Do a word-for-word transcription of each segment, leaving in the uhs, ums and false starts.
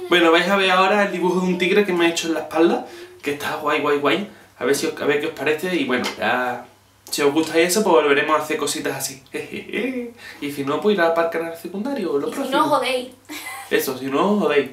Bueno, vais a ver ahora el dibujo de un tigre que me he hecho en la espalda, que está guay, guay, guay. A ver, si os, a ver qué os parece y bueno, ya... Si os gusta eso, pues volveremos a hacer cositas así. Y si no, pues ir al parque canal secundario o lo y próximo. si no, jodéis. Eso, si no, jodéis.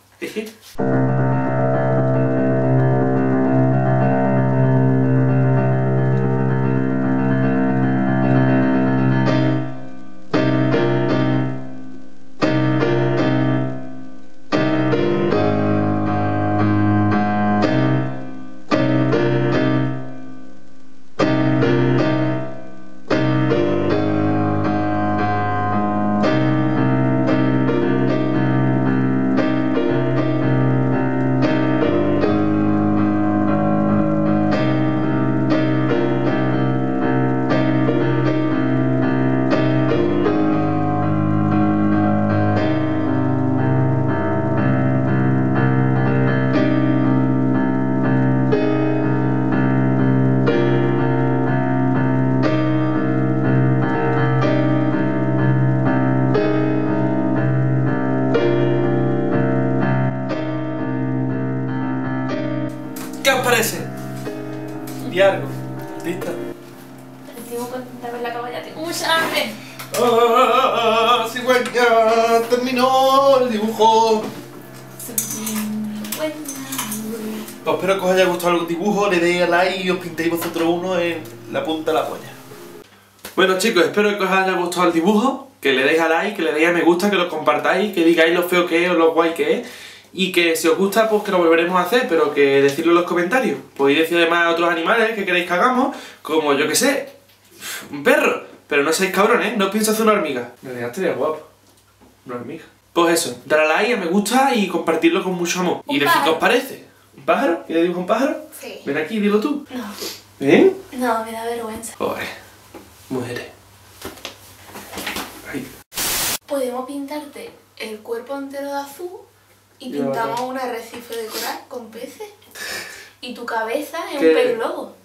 ¿Qué os parece? Y algo, artista. Estoy muy contenta de ver la caballa, tengo mucha hambre. ¡Ah! ¡Sí, güey! ¡Ya terminó el dibujo! Pues espero que os haya gustado el dibujo, le deis a like y os pintéis vosotros uno en la punta de la polla. Bueno chicos, espero que os haya gustado el dibujo, que le deis a like, que le deis a me gusta, que lo compartáis, que digáis lo feo que es o lo guay que es. Y que si os gusta, pues que lo volveremos a hacer, pero que decidlo en los comentarios. Podéis decir además a otros animales que queréis que hagamos, como yo que sé, un perro. Pero no seáis cabrones, no pienso hacer una hormiga. Me dejaste de guapo. Una hormiga. Pues eso, dar a like, a me gusta y compartirlo con mucho amor. Y decir qué os parece. ¿Un pájaro? ¿Quieres dibujar un pájaro? Sí. Ven aquí, dilo tú. No. ¿Ven? No, me da vergüenza. Joder, mujeres. Ay. Podemos pintarte el cuerpo entero de azul y Ya, pintamos vale. un arrecife de coral con peces. Y tu cabeza es ¿Qué? un pez globo.